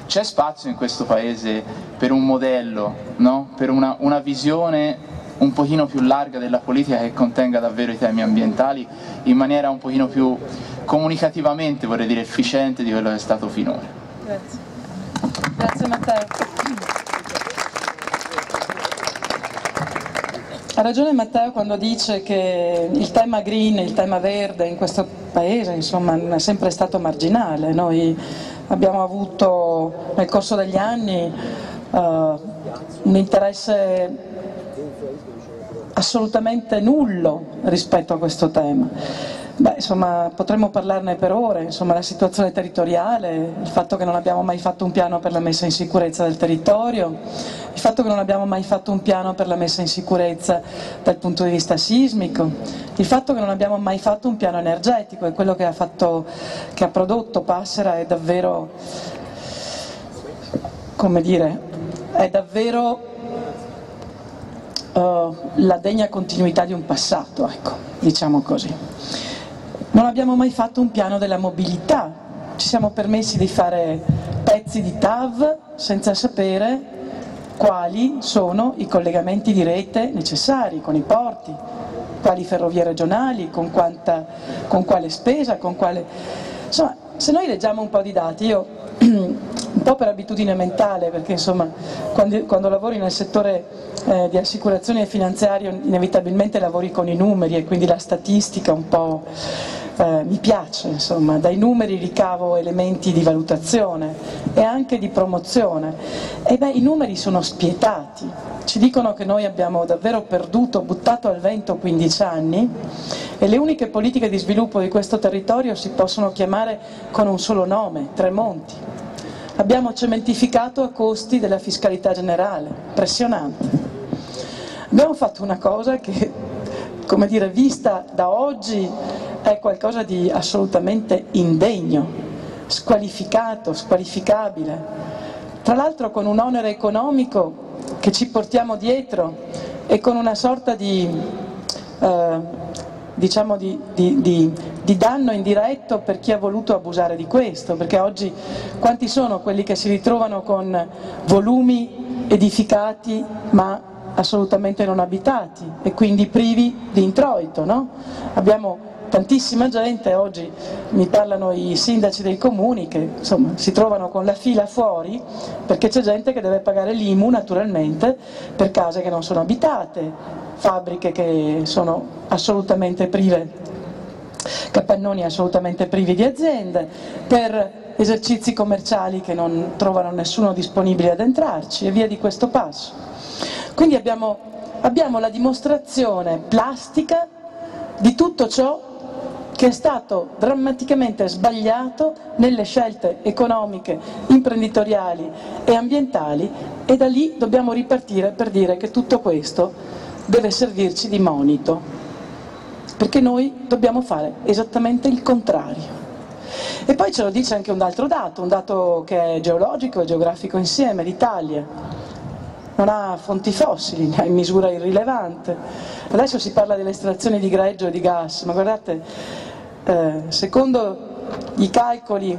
c'è spazio in questo paese per un modello, no? Per una visione un pochino più larga della politica che contenga davvero i temi ambientali in maniera un pochino più comunicativamente, vorrei dire, efficiente di quello che è stato finora. Grazie. Grazie Matteo. Ha ragione Matteo quando dice che il tema green, il tema verde in questo paese insomma è sempre stato marginale. Noi abbiamo avuto nel corso degli anni un interesse assolutamente nullo rispetto a questo tema. Beh, insomma, potremmo parlarne per ore, insomma, la situazione territoriale, il fatto che non abbiamo mai fatto un piano per la messa in sicurezza del territorio, il fatto che non abbiamo mai fatto un piano per la messa in sicurezza dal punto di vista sismico, il fatto che non abbiamo mai fatto un piano energetico, e quello che ha prodotto Passera è davvero, come dire, è davvero la degna continuità di un passato, ecco, diciamo così. Non abbiamo mai fatto un piano della mobilità, ci siamo permessi di fare pezzi di TAV senza sapere quali sono i collegamenti di rete necessari con i porti, quali ferrovie regionali, con quale spesa, con quale... Insomma, se noi leggiamo un po' di dati, io un po' per abitudine mentale, perché insomma quando lavori nel settore di assicurazione e finanziario inevitabilmente lavori con i numeri e quindi la statistica un po' mi piace, insomma, dai numeri ricavo elementi di valutazione e anche di promozione, e beh, i numeri sono spietati, ci dicono che noi abbiamo davvero perduto, buttato al vento 15 anni e le uniche politiche di sviluppo di questo territorio si possono chiamare con un solo nome, Tremonti. Abbiamo cementificato a costi della fiscalità generale, impressionante. Abbiamo fatto una cosa che, come dire, vista da oggi è qualcosa di assolutamente indegno, squalificato, squalificabile, tra l'altro con un onere economico che ci portiamo dietro e con una sorta di diciamo di danno indiretto per chi ha voluto abusare di questo, perché oggi quanti sono quelli che si ritrovano con volumi edificati ma assolutamente non abitati e quindi privi di introito, no? Abbiamo tantissima gente, oggi mi parlano i sindaci dei comuni che insomma si trovano con la fila fuori perché c'è gente che deve pagare l'IMU naturalmente per case che non sono abitate, fabbriche che sono assolutamente prive, capannoni assolutamente privi di aziende, per esercizi commerciali che non trovano nessuno disponibile ad entrarci e via di questo passo. Quindi abbiamo la dimostrazione plastica di tutto ciò che è stato drammaticamente sbagliato nelle scelte economiche, imprenditoriali e ambientali, e da lì dobbiamo ripartire per dire che tutto questo deve servirci di monito, perché noi dobbiamo fare esattamente il contrario. E poi ce lo dice anche un altro dato, un dato che è geologico e geografico insieme: l'Italia non ha fonti fossili, ne ha in misura irrilevante. Adesso si parla delle estrazioni di greggio e di gas, ma guardate, secondo i calcoli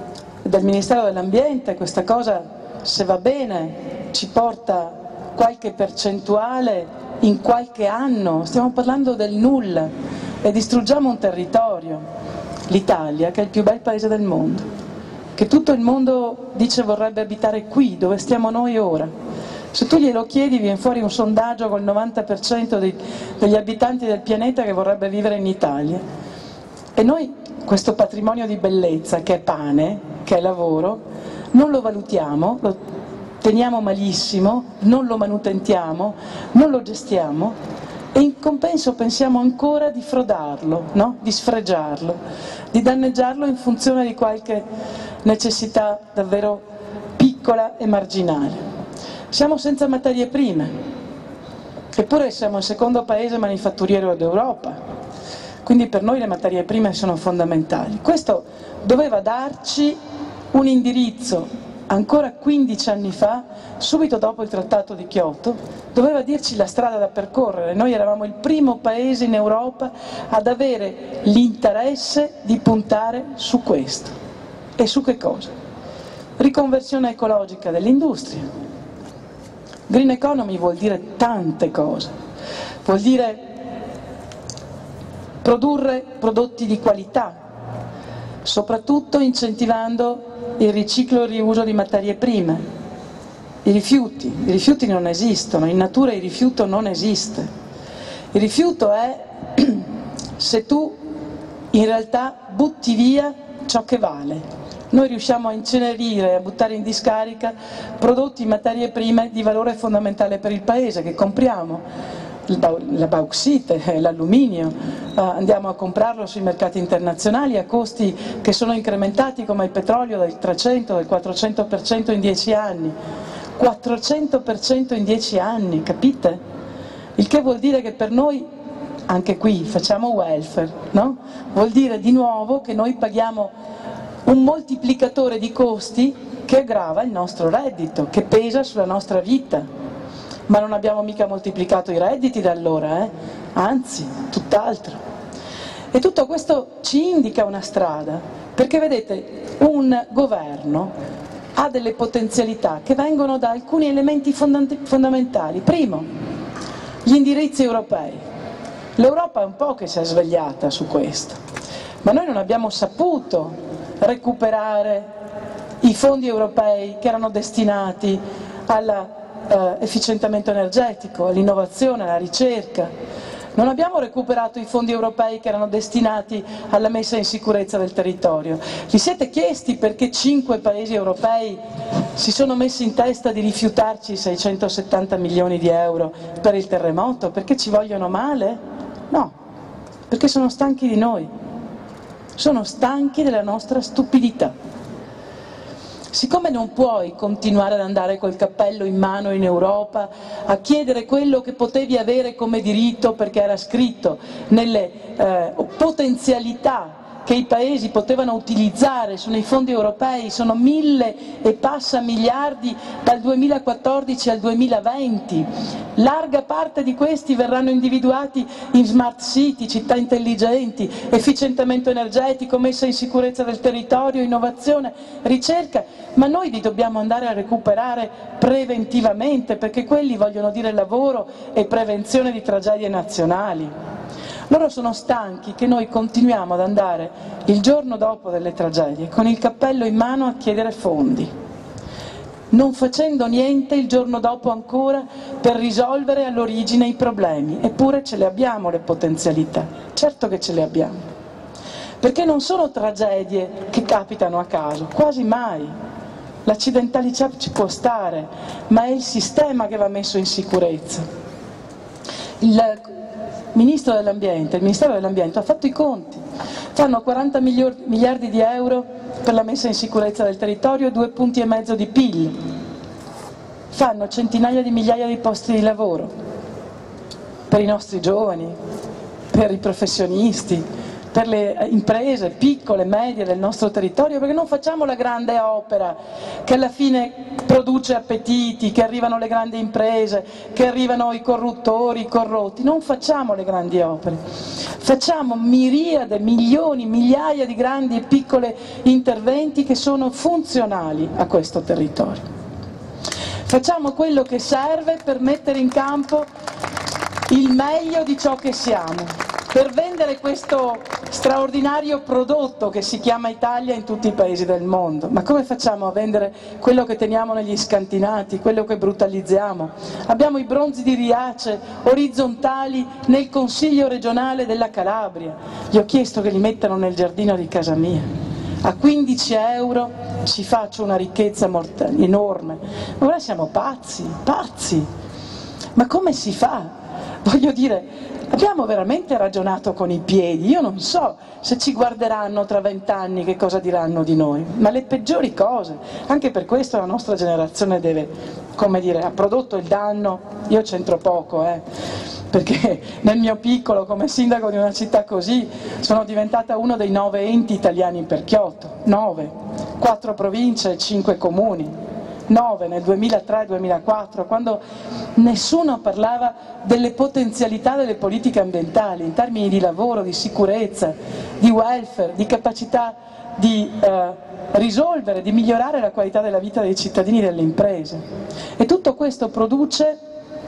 del Ministero dell'Ambiente questa cosa, se va bene, ci porta qualche percentuale in qualche anno, stiamo parlando del nulla, e distruggiamo un territorio, l'Italia, che è il più bel paese del mondo, che tutto il mondo dice vorrebbe abitare qui, dove stiamo noi ora. Se tu glielo chiedi viene fuori un sondaggio con il 90% degli abitanti del pianeta che vorrebbe vivere in Italia. E noi questo patrimonio di bellezza che è pane, che è lavoro, non lo valutiamo, lo teniamo malissimo, non lo manutentiamo, non lo gestiamo e in compenso pensiamo ancora di frodarlo, no? Di sfregiarlo, di danneggiarlo in funzione di qualche necessità davvero piccola e marginale. Siamo senza materie prime, eppure siamo il secondo paese manifatturiero d'Europa, quindi per noi le materie prime sono fondamentali. Questo doveva darci un indirizzo ancora 15 anni fa, subito dopo il Trattato di Kyoto, doveva dirci la strada da percorrere. Noi eravamo il primo paese in Europa ad avere l'interesse di puntare su questo. E su che cosa? riconversione ecologica dell'industria. Green economy vuol dire tante cose, vuol dire produrre prodotti di qualità, soprattutto incentivando il riciclo e il riuso di materie prime. I rifiuti non esistono, in natura il rifiuto non esiste. Il rifiuto è se tu in realtà butti via ciò che vale. Noi riusciamo a incenerire, a buttare in discarica prodotti, materie prime di valore fondamentale per il paese che compriamo. La bauxite, l'alluminio, andiamo a comprarlo sui mercati internazionali a costi che sono incrementati come il petrolio del 300, del 400% in 10 anni. 400% in 10 anni, capite? Il che vuol dire che per noi, anche qui, facciamo welfare, no? Vuol dire di nuovo che noi paghiamo un moltiplicatore di costi che aggrava il nostro reddito, che pesa sulla nostra vita. Ma non abbiamo mica moltiplicato i redditi da allora, anzi, tutt'altro. E tutto questo ci indica una strada, perché vedete, un governo ha delle potenzialità che vengono da alcuni elementi fondamentali. Primo, gli indirizzi europei. L'Europa è un po' che si è svegliata su questo, ma noi non abbiamo saputo recuperare i fondi europei che erano destinati all'efficientamento energetico, all'innovazione, alla ricerca. Non abbiamo recuperato i fondi europei che erano destinati alla messa in sicurezza del territorio. Vi siete chiesti perché 5 paesi europei si sono messi in testa di rifiutarci 670 milioni di euro per il terremoto? Perché ci vogliono male? No, perché sono stanchi di noi, sono stanchi della nostra stupidità. Siccome non puoi continuare ad andare col cappello in mano in Europa a chiedere quello che potevi avere come diritto perché era scritto nelle potenzialità che i paesi potevano utilizzare nei fondi europei, sono 1000 e passa miliardi dal 2014 al 2020, larga parte di questi verranno individuati in smart city, città intelligenti, efficientamento energetico, messa in sicurezza del territorio, innovazione, ricerca, ma noi li dobbiamo andare a recuperare preventivamente, perché quelli vogliono dire lavoro e prevenzione di tragedie nazionali. Loro sono stanchi che noi continuiamo ad andare il giorno dopo delle tragedie con il cappello in mano a chiedere fondi, non facendo niente il giorno dopo ancora per risolvere all'origine i problemi. Eppure ce le abbiamo le potenzialità, certo che ce le abbiamo, perché non sono tragedie che capitano a caso, quasi mai. L'accidentalità ci può stare, ma è il sistema che va messo in sicurezza. Il Ministero dell'Ambiente ha fatto i conti, fanno 40 miliardi di euro per la messa in sicurezza del territorio e 2,5 punti di PIL, fanno centinaia di migliaia di posti di lavoro per i nostri giovani, per i professionisti, per le imprese piccole, medie del nostro territorio, perché non facciamo la grande opera che alla fine produce appetiti, che arrivano le grandi imprese, che arrivano i corruttori, i corrotti, non facciamo le grandi opere, facciamo miriade, milioni, migliaia di grandi e piccole interventi che sono funzionali a questo territorio. Facciamo quello che serve per mettere in campo il meglio di ciò che siamo, per vendere questo straordinario prodotto che si chiama Italia in tutti i paesi del mondo. Ma come facciamo a vendere quello che teniamo negli scantinati, quello che brutalizziamo? Abbiamo i bronzi di Riace orizzontali nel Consiglio regionale della Calabria, gli ho chiesto che li mettano nel giardino di casa mia. A 15 euro ci faccio una ricchezza enorme. Ma ora siamo pazzi, pazzi! Ma come si fa? Voglio dire, abbiamo veramente ragionato con i piedi? Io non so se ci guarderanno tra 20 anni che cosa diranno di noi, ma le peggiori cose. Anche per questo la nostra generazione deve, come dire, ha prodotto il danno, io c'entro poco, perché nel mio piccolo, come sindaco di una città così, sono diventata uno dei 9 enti italiani per Kyoto, 9, 4 province e 5 comuni. 9 nel 2003-2004, quando nessuno parlava delle potenzialità delle politiche ambientali in termini di lavoro, di sicurezza, di welfare, di capacità di risolvere, di migliorare la qualità della vita dei cittadini e delle imprese. E tutto questo produce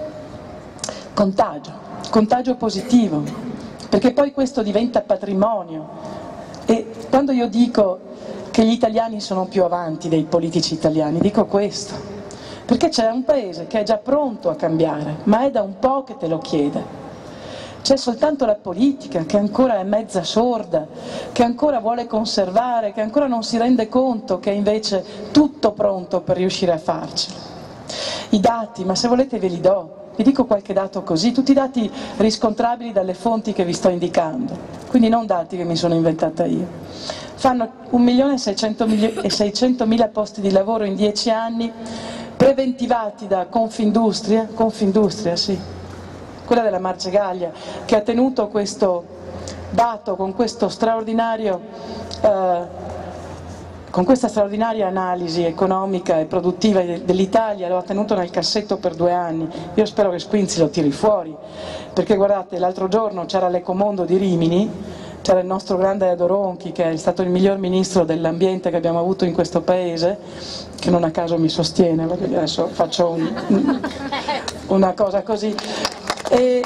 contagio positivo, perché poi questo diventa patrimonio. E quando io dico che gli italiani sono più avanti dei politici italiani, dico questo, perché c'è un paese che è già pronto a cambiare, ma è da un po' che te lo chiede. C'è soltanto la politica che ancora è mezza sorda, che ancora vuole conservare, che ancora non si rende conto che è invece tutto pronto per riuscire a farcelo. I dati, ma se volete ve li do, vi dico qualche dato così, tutti i dati riscontrabili dalle fonti che vi sto indicando, quindi non dati che mi sono inventata io. Fanno 1.600.000 posti di lavoro in 10 anni, preventivati da Confindustria, sì, quella della Marcegaglia, che ha tenuto questo dato con questa straordinaria analisi economica e produttiva dell'Italia, lo ha tenuto nel cassetto per 2 anni. Io spero che Squinzi lo tiri fuori, perché guardate, l'altro giorno c'era l'Ecomondo di Rimini, c'era il nostro grande Edo Ronchi, che è stato il miglior ministro dell'ambiente che abbiamo avuto in questo paese, che non a caso mi sostiene, perché adesso faccio una cosa così, che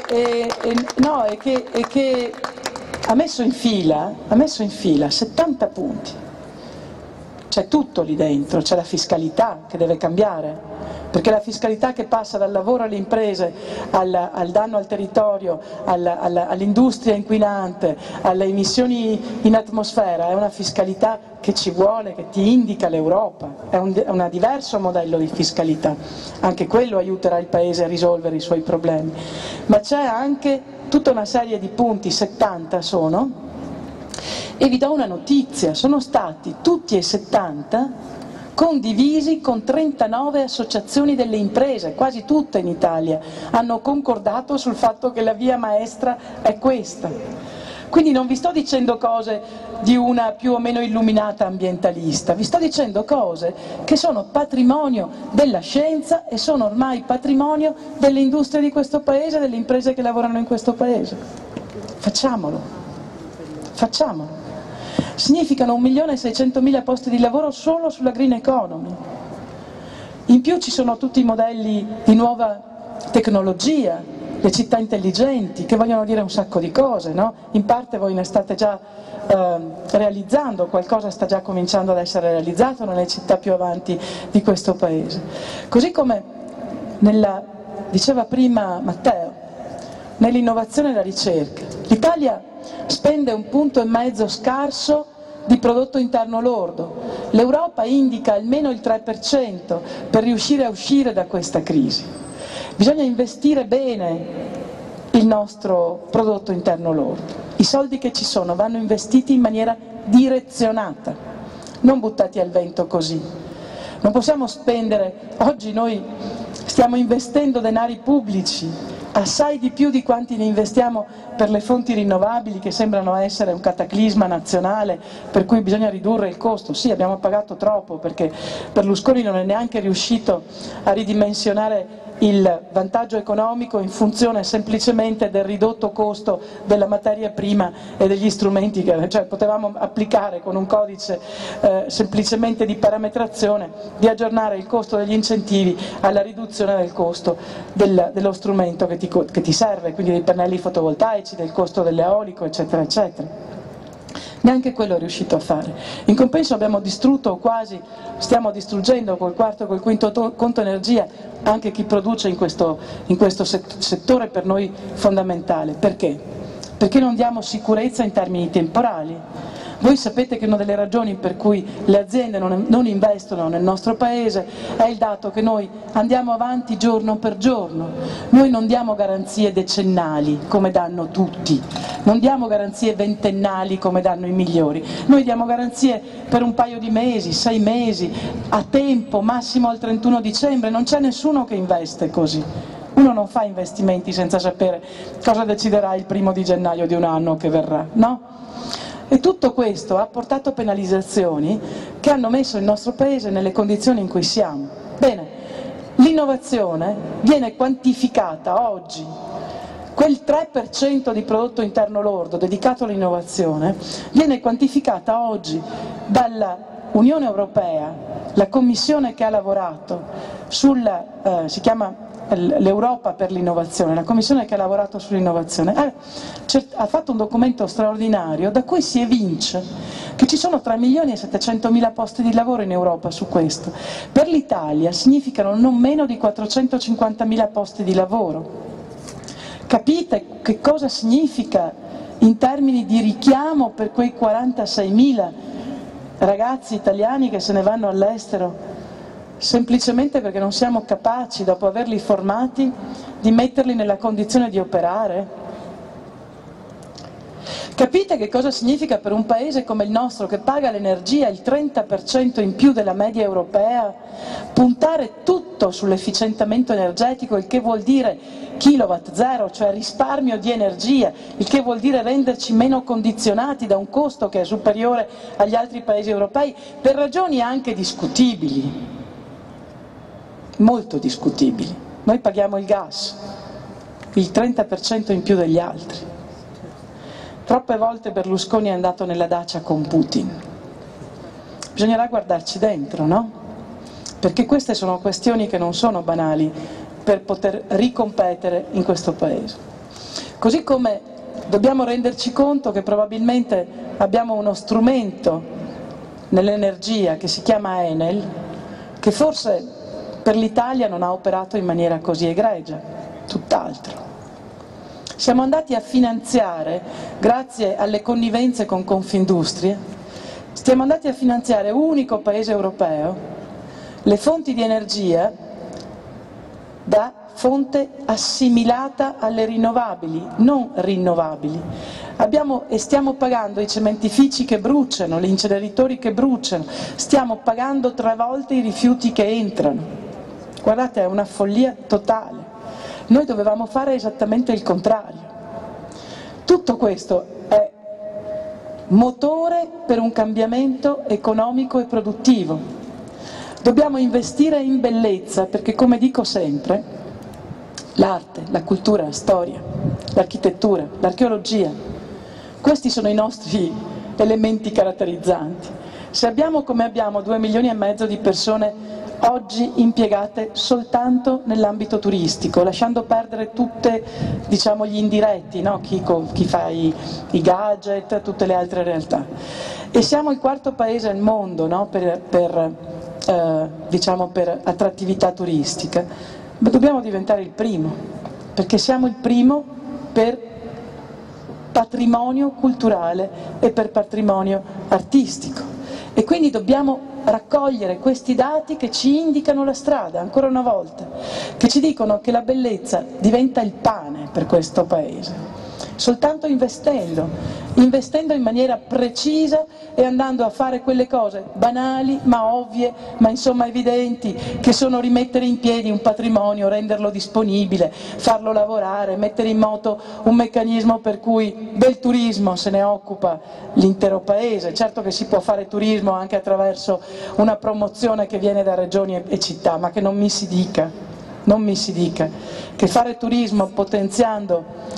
ha messo in fila 70 punti. C'è tutto lì dentro, c'è la fiscalità che deve cambiare, perché la fiscalità che passa dal lavoro alle imprese, al danno al territorio, all'industria inquinante, alle emissioni in atmosfera, è una fiscalità che ci vuole, che ti indica l'Europa, è un diverso modello di fiscalità, anche quello aiuterà il Paese a risolvere i suoi problemi. Ma c'è anche tutta una serie di punti, 70 sono, e vi do una notizia, sono stati tutti e 70 condivisi con 39 associazioni delle imprese, quasi tutte in Italia hanno concordato sul fatto che la via maestra è questa. Quindi non vi sto dicendo cose di una più o meno illuminata ambientalista, vi sto dicendo cose che sono patrimonio della scienza e sono ormai patrimonio delle industrie di questo Paese, delle imprese che lavorano in questo Paese. Facciamolo. Significano 1.600.000 posti di lavoro solo sulla green economy. In più ci sono tutti i modelli di nuova tecnologia, le città intelligenti, che vogliono dire un sacco di cose, no? In parte voi ne state già realizzando, qualcosa sta già cominciando ad essere realizzato nelle città più avanti di questo Paese. Così come diceva prima Matteo, nell'innovazione e la ricerca. L'Italia spende 1,5 punti scarso di prodotto interno lordo, l'Europa indica almeno il 3% per riuscire a uscire da questa crisi. Bisogna investire bene il nostro prodotto interno lordo, i soldi che ci sono vanno investiti in maniera direzionata, non buttati al vento così. Non possiamo spendere, oggi noi stiamo investendo denari pubblici, assai di più di quanti ne investiamo per le fonti rinnovabili, che sembrano essere un cataclisma nazionale per cui bisogna ridurre il costo. Sì, abbiamo pagato troppo perché Berlusconi non è neanche riuscito a ridimensionare il vantaggio economico in funzione semplicemente del ridotto costo della materia prima e degli strumenti, cioè potevamo applicare con un codice semplicemente di parametrazione, di aggiornare il costo degli incentivi alla riduzione del costo dello strumento che ti serve, quindi dei pannelli fotovoltaici, del costo dell'eolico, eccetera, eccetera. Neanche quello è riuscito a fare. In compenso abbiamo distrutto, o quasi stiamo distruggendo col quarto e col quinto conto energia anche chi produce in questo settore per noi fondamentale. Perché? Perché non diamo sicurezza in termini temporali. Voi sapete che una delle ragioni per cui le aziende non investono nel nostro Paese è il dato che noi andiamo avanti giorno per giorno, noi non diamo garanzie decennali come danno tutti, non diamo garanzie ventennali come danno i migliori, noi diamo garanzie per un paio di mesi, 6 mesi, a tempo, massimo al 31 dicembre, non c'è nessuno che investe così. Uno non fa investimenti senza sapere cosa deciderà il 1° di gennaio di un anno che verrà, no? E tutto questo ha portato penalizzazioni che hanno messo il nostro Paese nelle condizioni in cui siamo. Bene, l'innovazione viene quantificata oggi quel 3% di prodotto interno lordo dedicato all'innovazione viene quantificata oggi dalla Unione Europea, la Commissione che ha lavorato sulla, si chiama l'Europa per l'innovazione, la Commissione che ha lavorato sull'innovazione, ha fatto un documento straordinario da cui si evince che ci sono 3.700.000 posti di lavoro in Europa su questo. Per l'Italia significano non meno di 450.000 posti di lavoro. Capite che cosa significa in termini di richiamo per quei 46.000 ragazzi italiani che se ne vanno all'estero semplicemente perché non siamo capaci, dopo averli formati, di metterli nella condizione di operare? Capite che cosa significa per un paese come il nostro, che paga l'energia il 30% in più della media europea, puntare tutto sull'efficientamento energetico, il che vuol dire kilowatt zero, cioè risparmio di energia, il che vuol dire renderci meno condizionati da un costo che è superiore agli altri paesi europei, per ragioni anche discutibili, molto discutibili. Noi paghiamo il gas, il 30% in più degli altri. Troppe volte Berlusconi è andato nella Dacia con Putin. Bisognerà guardarci dentro, no? Perché queste sono questioni che non sono banali per poter ricompetere in questo Paese. Così come dobbiamo renderci conto che probabilmente abbiamo uno strumento nell'energia che si chiama Enel, che forse per l'Italia non ha operato in maniera così egregia, tutt'altro. Siamo andati a finanziare, grazie alle connivenze con Confindustria, siamo andati a finanziare, unico paese europeo, le fonti di energia da fonte assimilata alle rinnovabili, non rinnovabili. E stiamo pagando i cementifici che bruciano, gli inceneritori che bruciano, stiamo pagando 3 volte i rifiuti che entrano. Guardate, è una follia totale. Noi dovevamo fare esattamente il contrario. Tutto questo è motore per un cambiamento economico e produttivo. Dobbiamo investire in bellezza perché, come dico sempre, l'arte, la cultura, la storia, l'architettura, l'archeologia, questi sono i nostri elementi caratterizzanti. Se abbiamo, come abbiamo, 2,5 milioni di persone oggi impiegate soltanto nell'ambito turistico, lasciando perdere tutte, diciamo, gli indiretti, no? Chi fa i gadget, tutte le altre realtà. E siamo il 4º paese al mondo, no? Diciamo per attrattività turistica, ma dobbiamo diventare il primo, perché siamo il primo per patrimonio culturale e per patrimonio artistico. E quindi dobbiamo raccogliere questi dati che ci indicano la strada, ancora una volta, che ci dicono che la bellezza diventa il pane per questo Paese, soltanto investendo in maniera precisa e andando a fare quelle cose banali ma ovvie, ma insomma evidenti, che sono rimettere in piedi un patrimonio, renderlo disponibile, farlo lavorare, mettere in moto un meccanismo per cui del turismo se ne occupa l'intero Paese. Certo che si può fare turismo anche attraverso una promozione che viene da regioni e città, ma che non mi si dica che fare turismo potenziando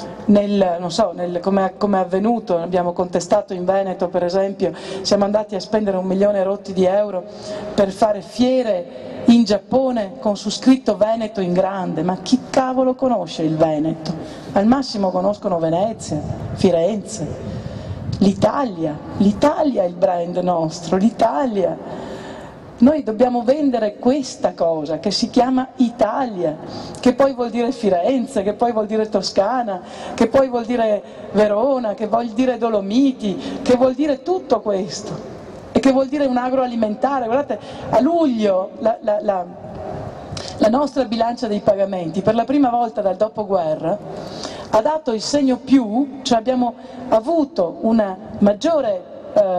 come è avvenuto, abbiamo contestato in Veneto per esempio, siamo andati a spendere 1 milione rotti di euro per fare fiere in Giappone con su scritto Veneto in grande, ma chi cavolo conosce il Veneto? Al massimo conoscono Venezia, Firenze, l'Italia è il brand nostro, l'Italia. Noi dobbiamo vendere questa cosa che si chiama Italia, che poi vuol dire Firenze, che poi vuol dire Toscana, che poi vuol dire Verona, che vuol dire Dolomiti, che vuol dire tutto questo e che vuol dire un agroalimentare. Guardate, a luglio la nostra bilancia dei pagamenti per la prima volta dal dopoguerra ha dato il segno più, cioè abbiamo avuto una maggiore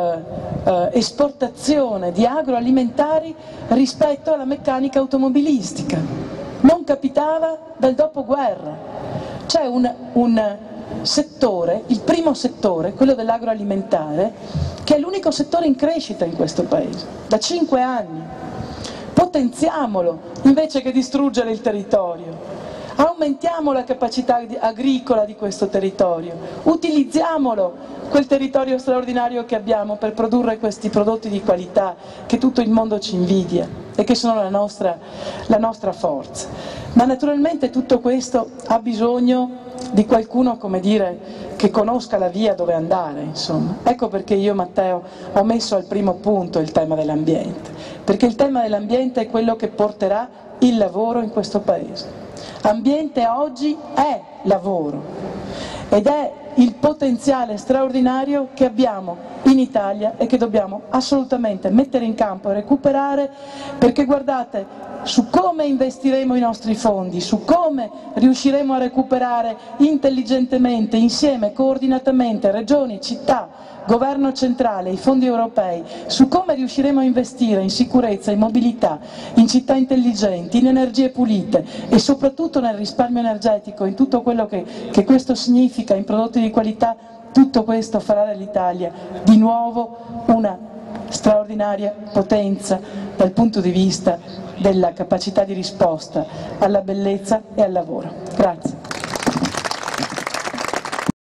esportazione di agroalimentari rispetto alla meccanica automobilistica. Non capitava dal dopoguerra. C'è un settore, il primo settore, quello dell'agroalimentare, che è l'unico settore in crescita in questo Paese, da 5 anni. Potenziamolo invece che distruggere il territorio. Aumentiamo la capacità agricola di questo territorio, utilizziamolo quel territorio straordinario che abbiamo per produrre questi prodotti di qualità che tutto il mondo ci invidia e che sono la nostra forza. Ma naturalmente tutto questo ha bisogno di qualcuno, come dire, che conosca la via dove andare, insomma. Ecco perché io, Matteo, ho messo al primo punto il tema dell'ambiente, perché il tema dell'ambiente è quello che porterà il lavoro in questo Paese. Ambiente oggi è lavoro ed è il potenziale straordinario che abbiamo in Italia e che dobbiamo assolutamente mettere in campo e recuperare, perché guardate, su come investiremo i nostri fondi, su come riusciremo a recuperare intelligentemente, insieme, coordinatamente, regioni, città, governo centrale, i fondi europei, su come riusciremo a investire in sicurezza, in mobilità, in città intelligenti, in energie pulite e soprattutto nel risparmio energetico, in tutto quello che questo significa, in prodotti di qualità, tutto questo farà dell'Italia di nuovo una straordinaria potenza dal punto di vista della capacità di risposta alla bellezza e al lavoro. Grazie.